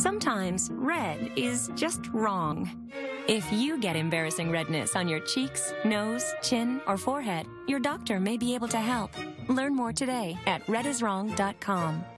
Sometimes red is just wrong. If you get embarrassing redness on your cheeks, nose, chin, or forehead, your doctor may be able to help. Learn more today at rediswrong.com.